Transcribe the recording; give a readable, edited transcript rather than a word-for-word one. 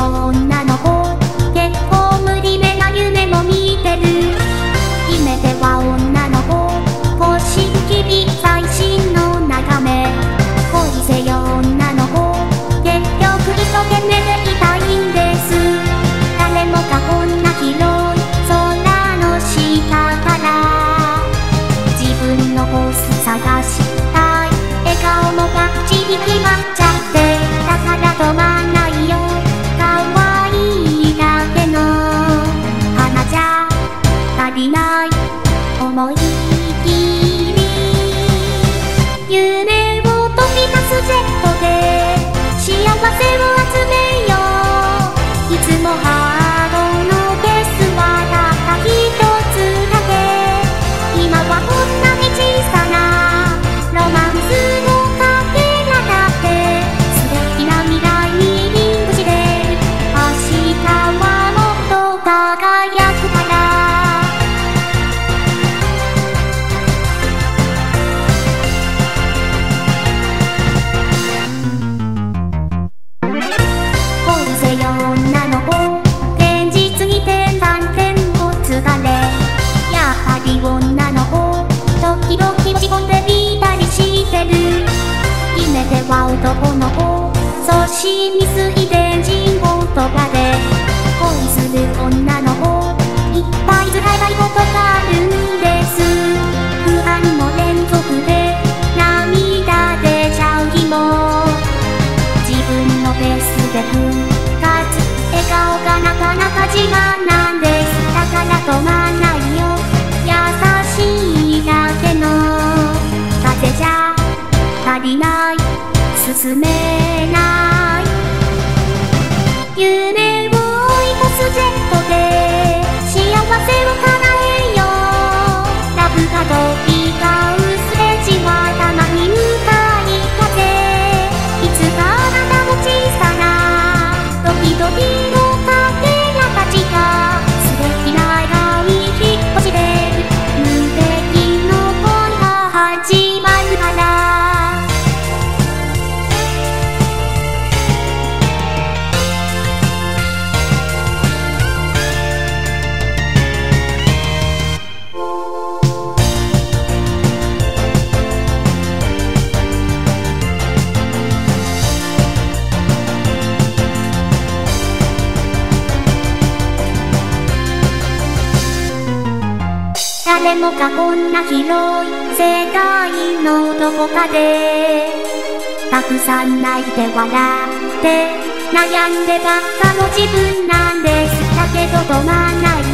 よ女の子、結構無理めな夢も見てる。夢では女の子、腰きび最新の眺め。恋せよ女の子、結局一生懸命でいたいんです。誰もがこんな広い空の下から自分のコース探したい。笑顔もバッチリ決まっちゃって、だから止まんないよ。可愛いだけの花じゃ足りない。思い切り夢を飛び出すジェットで幸せを集めよう。いつもハードのペースはたった一つだけ。今はこんなに小さなロマンスのかけらだって、素敵な未来にリンクして、明日はもっと輝くから。恋せよ女の子、現実に点々点をつがれ。やはり女の子、時々落ち込んでみたりしてる。夢では男の子、そしミス遺伝人工とかで恋する女の子、いっぱい伝えたいことがあるんです。不安の連続で涙出ちゃう日も、自分のペースで復活。笑顔がなかなか自慢なんです。だから止まんないよ。優しいだけの風じゃ足りない。進めない夢を追い越すジェットで幸せを叶えよう。ラブが飛び交うすれ違はたまに向かい風。いつかあなたも小さなドキドキのかけらたちが素敵な笑顔に引っ越してる。無敵の恋が始まるから。誰もがこんな広い世界のどこかでたくさん泣いて笑って悩んでばっかの自分なんです。だけど止まんない